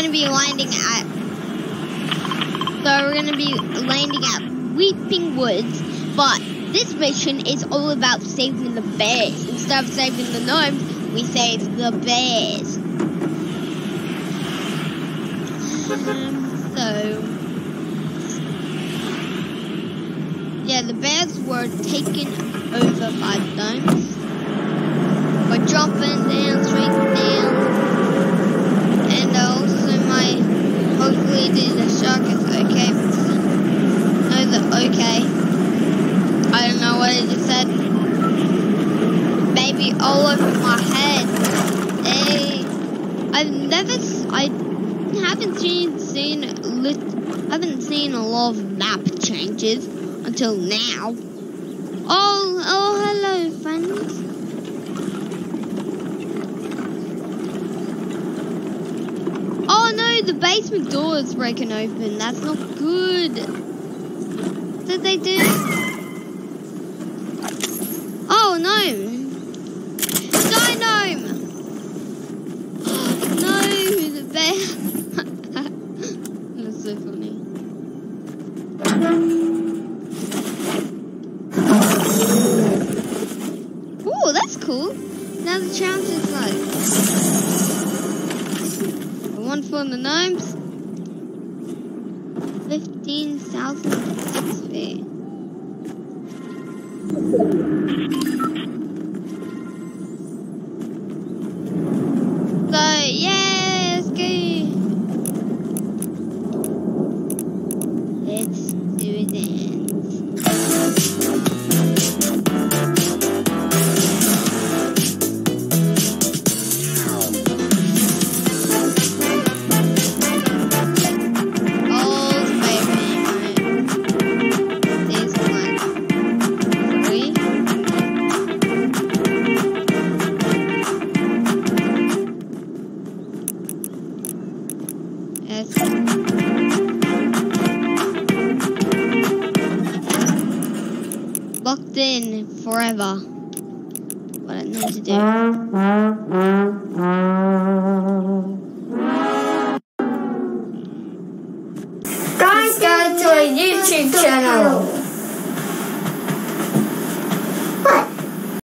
gonna be landing at. So we're gonna be landing at Weeping Woods, but this mission is all about saving the bears. Instead of saving the gnomes, we save the bears. So yeah, the bears were taken over by the gnomes. We're jumping down, straight down, and also hopefully the shark is okay. No, okay. I don't know what I just said. Baby all over my head. Hey, I haven't seen a lot of map changes until now. Oh, hello, friends. Oh no, the basement door is breaking open. That's not good. What did they do? Oh no! Die, gnome! No, the bear. That's so funny. Oh, that's cool. Now the chance is like one for the gnomes. 15,000 XP. So yeah, let's go. Let's do this. Locked in forever. What I need to do. Guys, go to a YouTube channel.